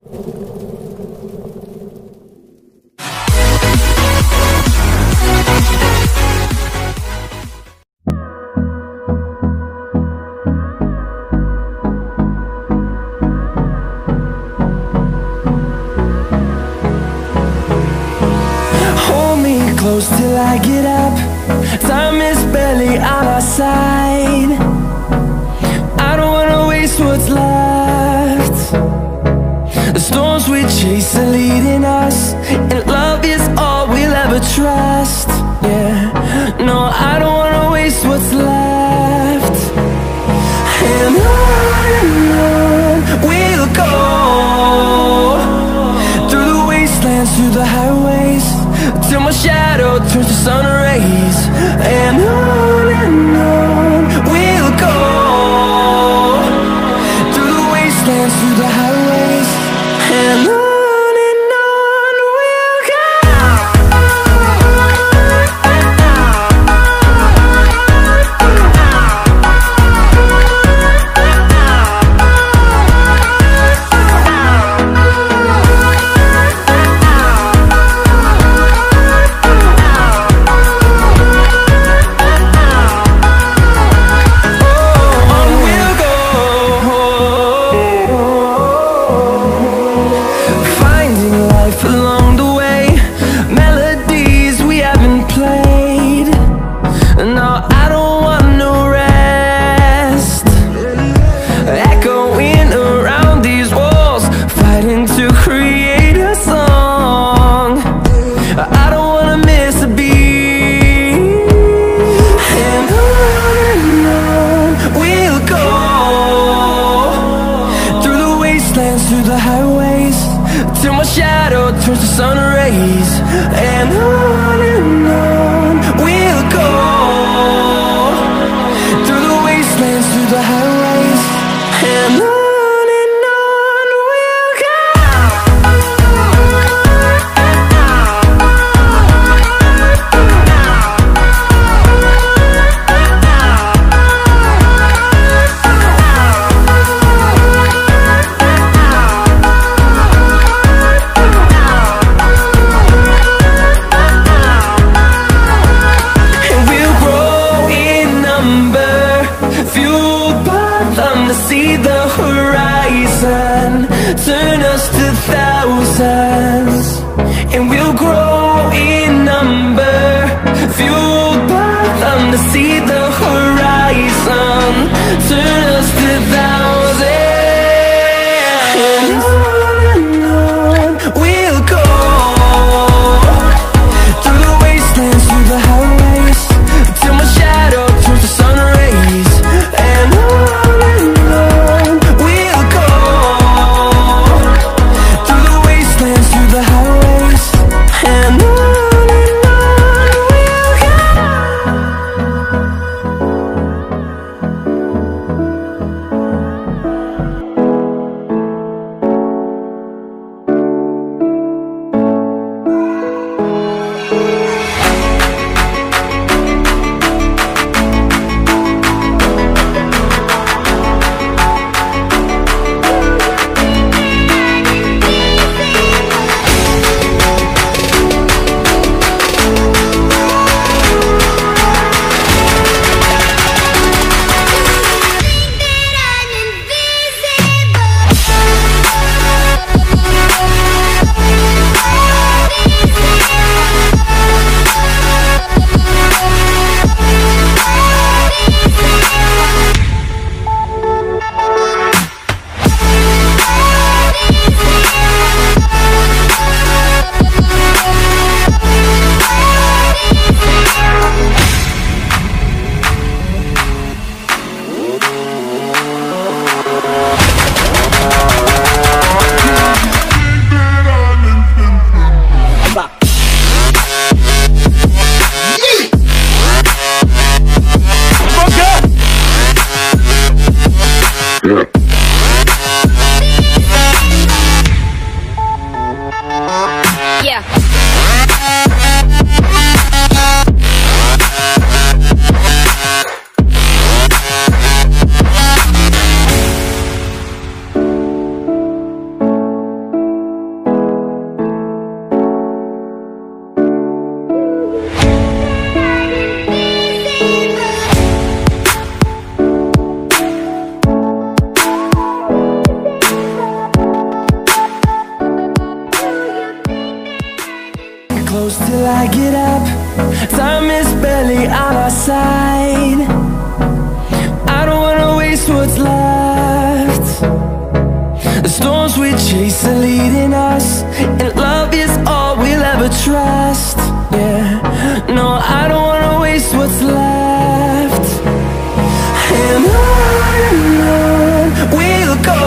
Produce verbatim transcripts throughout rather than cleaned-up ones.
Close till I get up. Time is barely on our side. I don't wanna waste what's left. The storms we chase are leading us, and love is all we'll ever trust. Yeah, no, I don't wanna waste what's left. And on and on we'll go, through the wastelands, through the highways, till my shadow turns to sun rays. And on and on we'll go, through the wastelands, through the highways, and on. Through the highways, till my shadow turns to sun rays. And on and on we'll go, through the wastelands, through the highways, and on. See the horizon turn us to thousands, and we'll grow in number, fueled by them. To see the horizon turn us to thousands, and on and on we'll go, through the wastelands, through the highways, till my shadow turns to sun rays. And on I get up. Time is barely on our side. I don't wanna waste what's left. The storms we chase are leading us, and love is all we'll ever trust. Yeah, no, I don't wanna waste what's left. And on and on we'll go,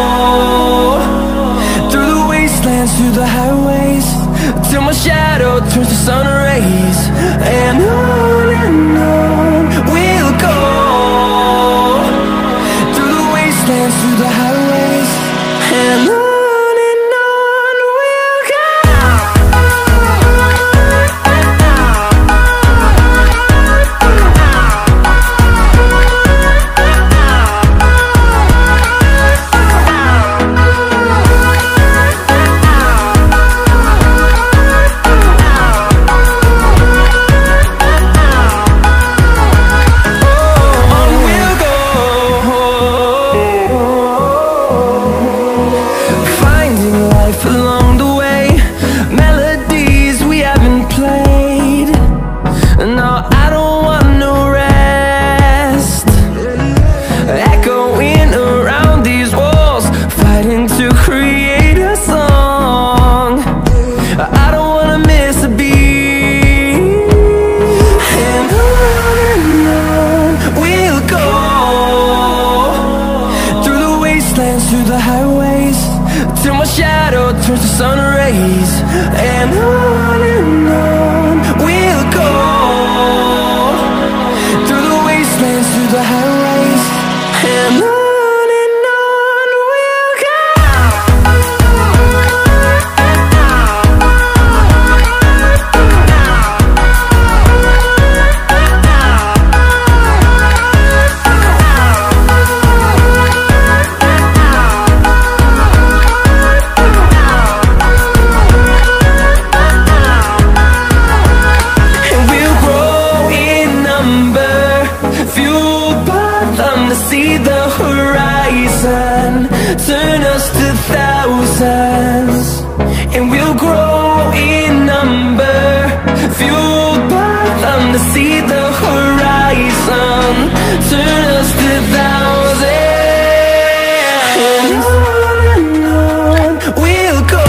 through the wastelands, through the highways, till my shadow turns to sun rays. And on and on we'll go, through the wastelands, through the highways, and on. Through the highways, till my shadow turns to sun rays. And on and on we'll go, through the wastelands, through the highways, and on. See the horizon turn us to thousands, and we'll grow in number, fueled by them. To see the horizon turn us to thousands, and on and on we'll go,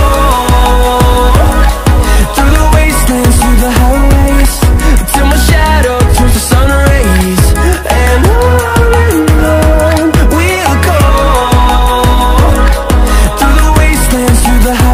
through the wastelands, through the highways, till my shadow turns to sun rays. And on the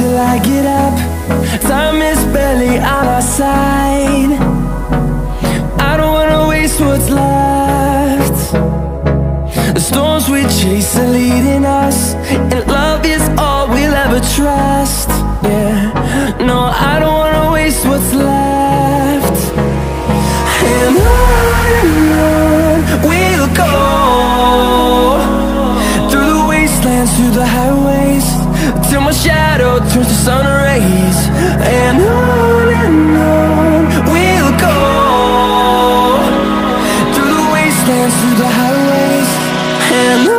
till I get up. Time is barely on our side. I don't wanna waste what's left. The storms we chase are leading us, and love is all we'll ever trust. Yeah, no, I don't wanna waste what's left. And on and on we'll go, through the wastelands, through the highways, till my shadow turns to sun rays. And on and on we'll go, through the wastelands, through the highways, and on.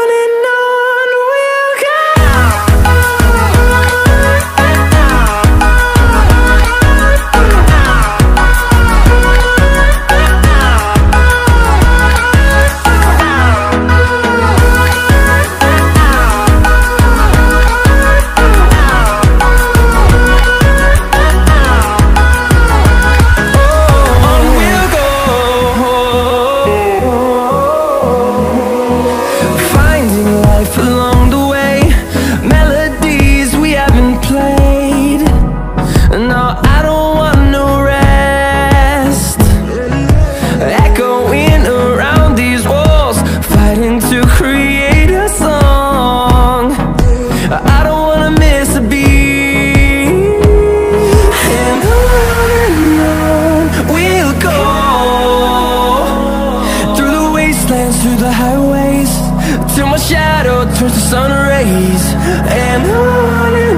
Through the highways, till my shadow turns to sun rays. And on and